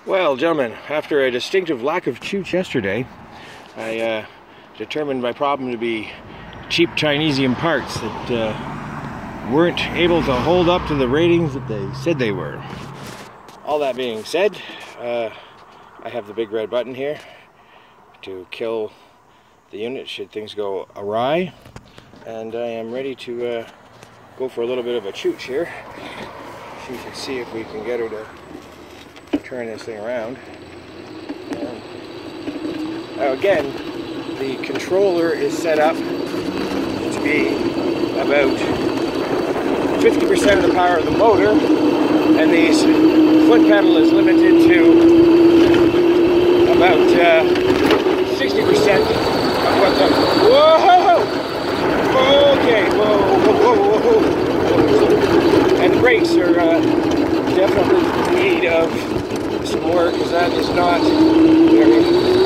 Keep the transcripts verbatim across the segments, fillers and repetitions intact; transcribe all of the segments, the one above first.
Well, gentlemen, after a distinctive lack of chooch yesterday, I uh, determined my problem to be cheap Chinesium parts that uh, weren't able to hold up to the ratings that they said they were. All that being said, uh, I have the big red button here to kill the unit should things go awry, and I am ready to uh, go for a little bit of a chooch here. She can see if we can get her to turn this thing around. And now again, the controller is set up to be about fifty percent of the power of the motor, and the foot pedal is limited to about uh, sixty percent of what the... Whoa! Okay, whoa, whoa, whoa, whoa. And the brakes are uh, definitely in need of some work, because that is not very...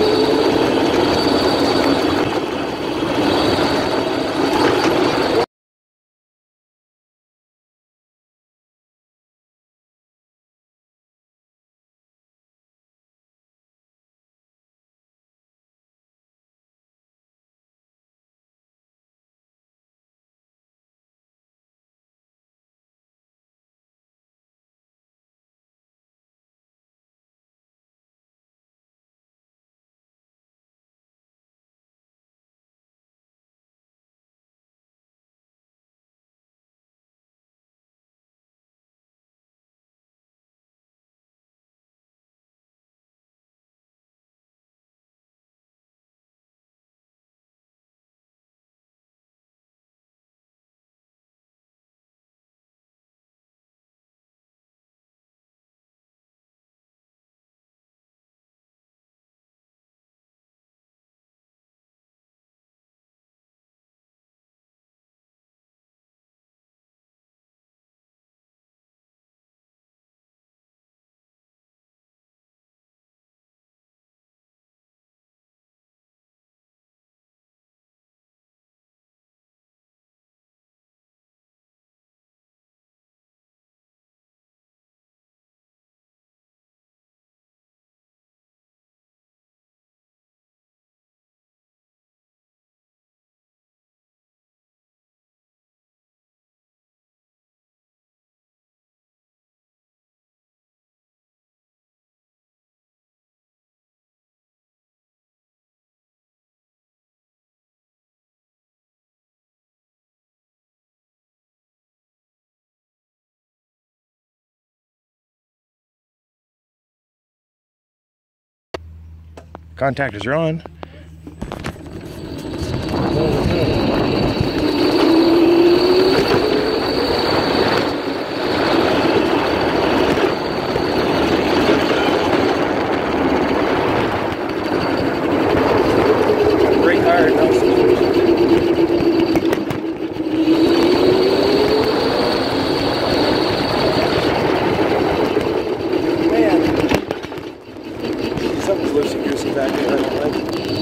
Contactors are on. Brake hard. Man, something's loosey goosey back there. I don't like it.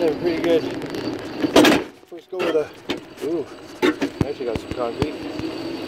them pretty good. First go with a, ooh, actually got some concrete.